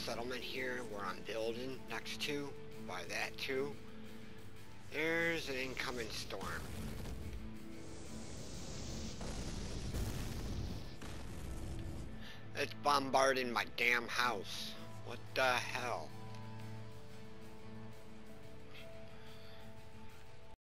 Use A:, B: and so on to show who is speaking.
A: settlement here where I'm building next to, by that too. There's an incoming storm. It's bombarding my damn house. What the hell?